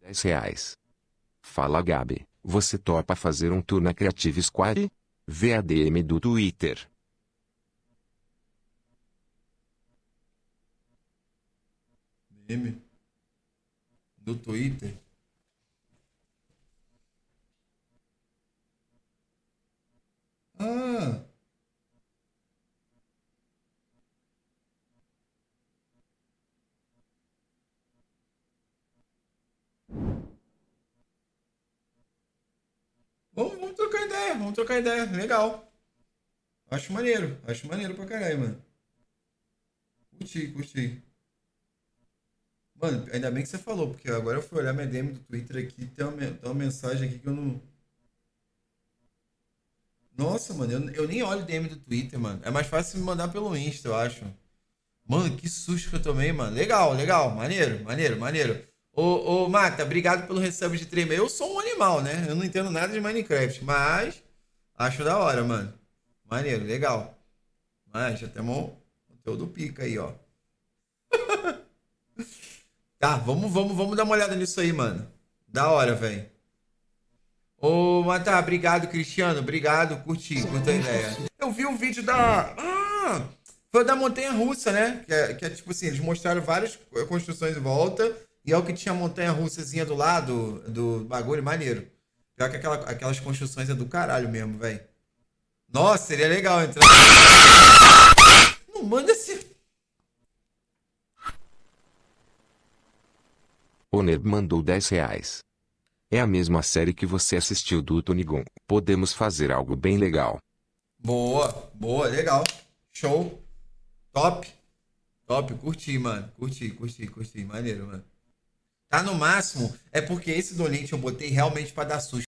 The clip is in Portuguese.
R$ 10. Fala Gabi, você topa fazer um tour na Creative Square? Vê a DM do Twitter. DM do Twitter. Ah, vamos trocar ideia, vamos trocar ideia. Legal. Acho maneiro pra caralho, mano. Curti, curti. Mano, ainda bem que você falou, porque agora eu fui olhar minha DM do Twitter aqui, tem uma mensagem aqui que eu não. Nossa, mano, eu nem olho DM do Twitter, mano. É mais fácil me mandar pelo Insta, eu acho. Mano, que susto que eu tomei, mano. Legal, legal. Maneiro, maneiro, maneiro. Ô, Mata, obrigado pelo resub de 3 meses. Eu sou um animal, né? Eu não entendo nada de Minecraft, mas acho da hora, mano. Maneiro, legal. Mas já temos o conteúdo pica aí, ó. Tá, vamos dar uma olhada nisso aí, mano. Da hora, velho. Ô, Mata, obrigado, Cristiano. Obrigado, curti a ideia. Eu vi um vídeo da. Ah! Foi da Montanha Russa, né? Que é tipo assim, eles mostraram várias construções em volta. E é o que tinha a montanha russazinha do lado do bagulho, maneiro. Pior que aquelas construções é do caralho mesmo, velho. Nossa, seria legal entrar. Não manda esse. O Neb mandou R$ 10. É a mesma série que você assistiu do Tonigon. Podemos fazer algo bem legal. Boa, boa, legal. Show. Top. Top, curti, mano. Curti. Maneiro, mano. Tá no máximo. É porque esse donate eu botei realmente pra dar susto.